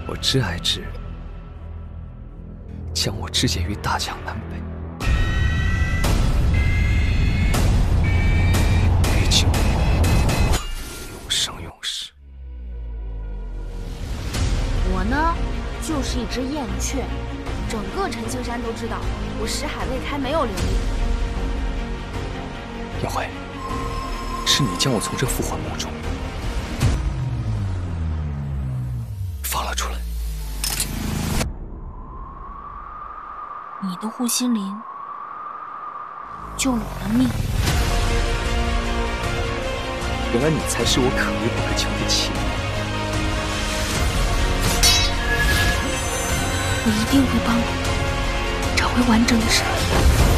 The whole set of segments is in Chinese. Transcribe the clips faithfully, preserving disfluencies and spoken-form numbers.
我知爱之人，将我肢解于大江南北。于今永生永世。 我呢，就是一只燕雀，整个陈青山都知道我识海未开，没有灵力。 燕慧，是你将我从这复还墓中放了出来。 你的护心灵救了我的命。 原来你才是我可遇不可求的妻。 我一定会帮你找回完整的身体。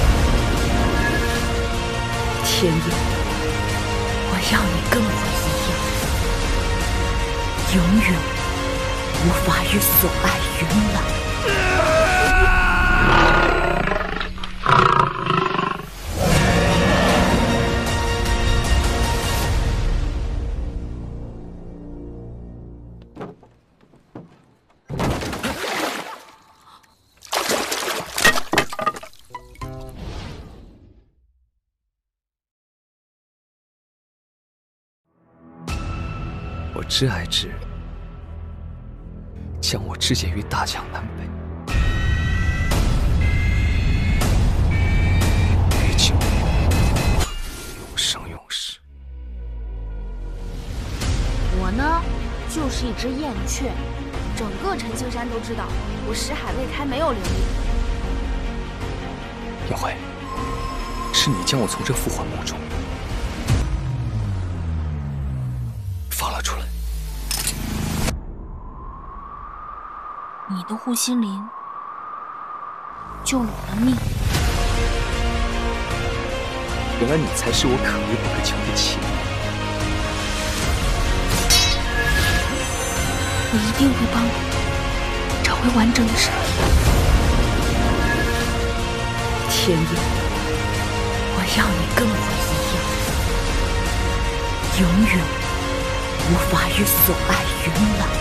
天意，我要你跟我一样，永远无法与所爱云来。 我知爱之人，将我肢解于大江南北。于今永生永世。 我呢，就是一只燕雀，整个陈青山都知道我识海未开，没有灵力。 燕慧，是你将我从这复还墓中放了出来。 你的护心灵救了我的命。 原来你才是我可遇不可求的妻。 我一定会帮你找回完整的身体。 天意，我要你跟我一样，永远无法与所爱云来。